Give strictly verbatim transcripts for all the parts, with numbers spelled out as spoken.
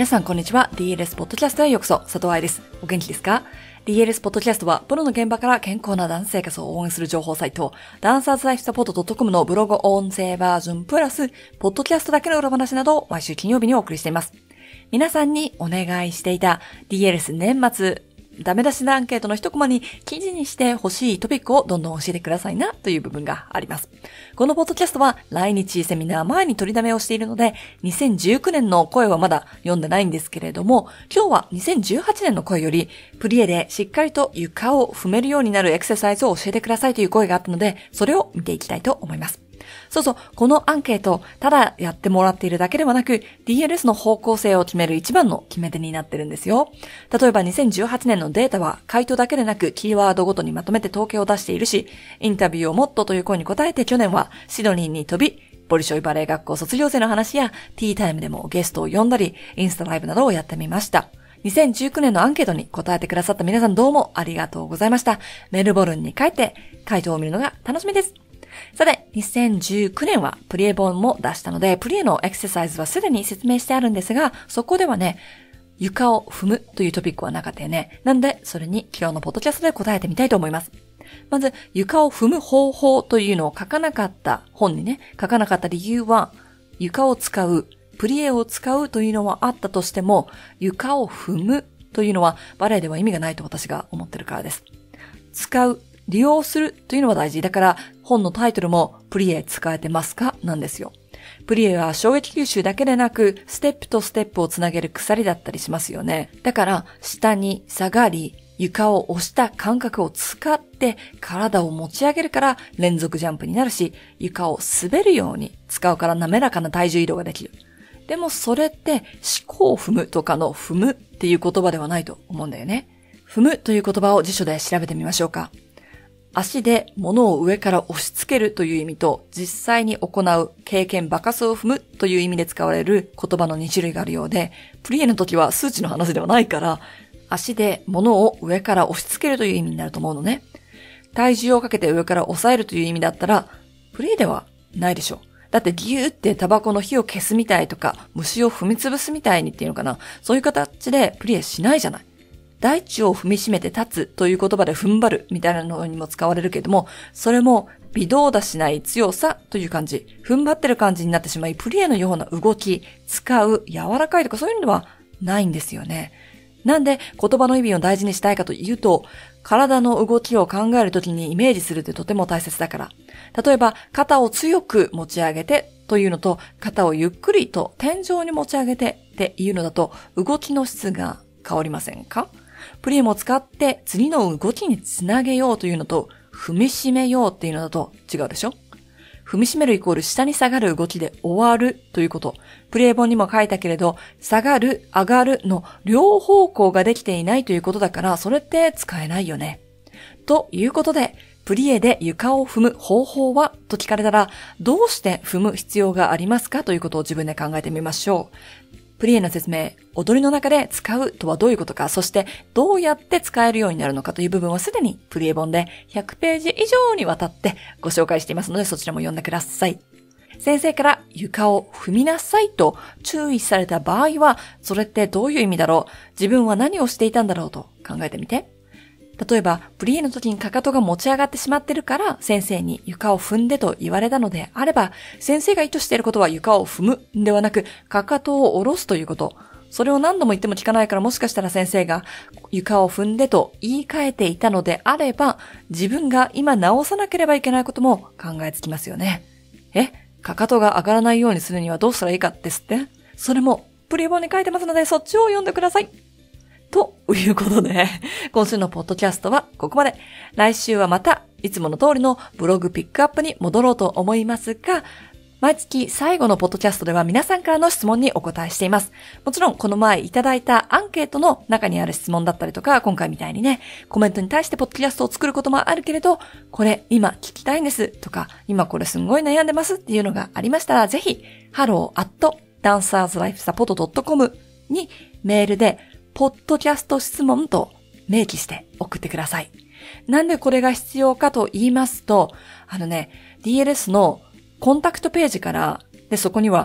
皆さんこんにちは。 ディーエルエス ポッドキャストへようこそ。佐藤愛です。お元気ですか？ ディーエルエス ポッドキャストはプロの現場から健康なダンス生活を応援する情報サイト、ダンサーズライフサポート .com のブログ音声バージョンプラスポッドキャストだけの裏話などを毎週金曜日にお送りしています。皆さんにお願いしていた ディーエルエス 年末ダメ出しのアンケートの一コマに記事にしてほしいトピックをどんどん教えてくださいなという部分があります。このポッドキャストは来日セミナー前に取りだめをしているので、にせんじゅうきゅうねんの声はまだ読んでないんですけれども、今日はにせんじゅうはちねんの声よりプリエでしっかりと床を踏めるようになるエクササイズを教えてくださいという声があったので、それを見ていきたいと思います。そうそう、このアンケート、ただやってもらっているだけではなく、ディーエルエス の方向性を決める一番の決め手になってるんですよ。例えばにせんじゅうはちねんのデータは、回答だけでなく、キーワードごとにまとめて統計を出しているし、インタビューをもっとという声に応えて去年はシドニーに飛び、ボリショイバレエ学校卒業生の話や、ティータイムでもゲストを呼んだり、インスタライブなどをやってみました。にせんじゅうきゅうねんのアンケートに答えてくださった皆さんどうもありがとうございました。メルボルンに帰って回答を見るのが楽しみです。さて、にせんじゅうきゅうねんはプリエ本も出したので、プリエのエクササイズはすでに説明してあるんですが、そこではね、床を踏むというトピックはなかったよね。なんで、それに今日のポッドキャストで答えてみたいと思います。まず、床を踏む方法というのを書かなかった本にね、書かなかった理由は、床を使う、プリエを使うというのはあったとしても、床を踏むというのはバレエでは意味がないと私が思ってるからです。使う、利用するというのは大事。だから本のタイトルもプリエ使えてますかなんですよ。プリエは衝撃吸収だけでなくステップとステップをつなげる鎖だったりしますよね。だから下に下がり床を押した感覚を使って体を持ち上げるから連続ジャンプになるし、床を滑るように使うから滑らかな体重移動ができる。でもそれって思考を踏むとかの踏むっていう言葉ではないと思うんだよね。踏むという言葉を辞書で調べてみましょうか。足で物を上から押し付けるという意味と、実際に行う経験場数を踏むという意味で使われる言葉のに種類があるようで、プリエの時は数値の話ではないから、足で物を上から押し付けるという意味になると思うのね。体重をかけて上から押さえるという意味だったら、プリエではないでしょ。だってギューってタバコの火を消すみたいとか、虫を踏みつぶすみたいにっていうのかな。そういう形でプリエしないじゃない。大地を踏みしめて立つという言葉で踏ん張るみたいなのにも使われるけれども、それも微動だしない強さという感じ、踏ん張ってる感じになってしまい、プリエのような動き、使う、柔らかいとかそういうのではないんですよね。なんで言葉の意味を大事にしたいかというと、体の動きを考えるときにイメージするってとても大切だから。例えば、肩を強く持ち上げてというのと、肩をゆっくりと天井に持ち上げてっていうのだと、動きの質が変わりませんか？プリエも使って次の動きにつなげようというのと踏みしめようっていうのだと違うでしょ？踏みしめるイコール下に下がる動きで終わるということ。プリエ本にも書いたけれど、下がる、上がるの両方向ができていないということだから、それって使えないよね。ということで、プリエで床を踏む方法はと聞かれたら、どうして踏む必要がありますかということを自分で考えてみましょう。プリエの説明、踊りの中で使うとはどういうことか、そしてどうやって使えるようになるのかという部分はすでにプリエ本でひゃくページ以上にわたってご紹介していますので、そちらも読んでください。先生から床を踏みなさいと注意された場合は、それってどういう意味だろう？自分は何をしていたんだろうと考えてみて。例えば、プリエの時にかかとが持ち上がってしまってるから先生に床を踏んでと言われたのであれば、先生が意図していることは床を踏むではなく、かかとを下ろすということ。それを何度も言っても聞かないから、もしかしたら先生が床を踏んでと言い換えていたのであれば、自分が今直さなければいけないことも考えつきますよね。え、かかとが上がらないようにするにはどうしたらいいかですって？それもプリエ本に書いてますので、そっちを読んでください。ということで、今週のポッドキャストはここまで。来週はまたいつもの通りのブログピックアップに戻ろうと思いますが、毎月最後のポッドキャストでは皆さんからの質問にお答えしています。もちろんこの前いただいたアンケートの中にある質問だったりとか、今回みたいにね、コメントに対してポッドキャストを作ることもあるけれど、これ今聞きたいんですとか、今これすんごい悩んでますっていうのがありましたら、ぜひ、ハローアットダンサーズライフサポートドットコム にメールで、ポッドキャスト質問と明記して送ってください。なんでこれが必要かと言いますと、あのね、ディーエルエス のコンタクトページから、で、そこには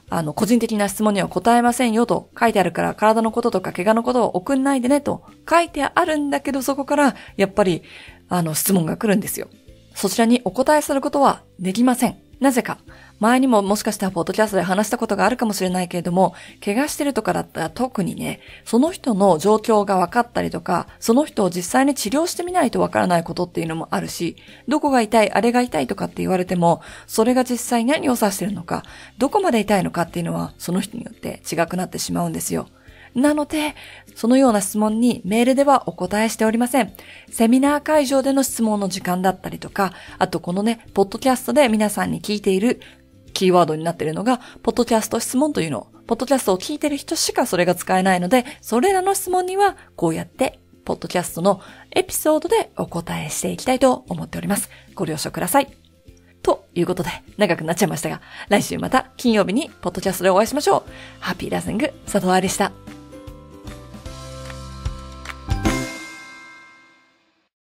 あの、個人的な質問には答えませんよと書いてあるから、体のこととか怪我のことを送んないでねと書いてあるんだけど、そこからやっぱり、あの、質問が来るんですよ。そちらにお答えすることはできません。なぜか。前にももしかしたらポッドキャストで話したことがあるかもしれないけれども、怪我してるとかだったら特にね、その人の状況が分かったりとか、その人を実際に治療してみないと分からないことっていうのもあるし、どこが痛い、あれが痛いとかって言われても、それが実際何を指してるのか、どこまで痛いのかっていうのは、その人によって違くなってしまうんですよ。なので、そのような質問にメールではお答えしておりません。セミナー会場での質問の時間だったりとか、あとこのね、ポッドキャストで皆さんに聞いているキーワードになっているのが、ポッドキャスト質問というの。ポッドキャストを聞いている人しかそれが使えないので、それらの質問にはこうやって、ポッドキャストのエピソードでお答えしていきたいと思っております。ご了承ください。ということで、長くなっちゃいましたが、来週また金曜日にポッドキャストでお会いしましょう。ハッピーラーニング、佐藤愛でした。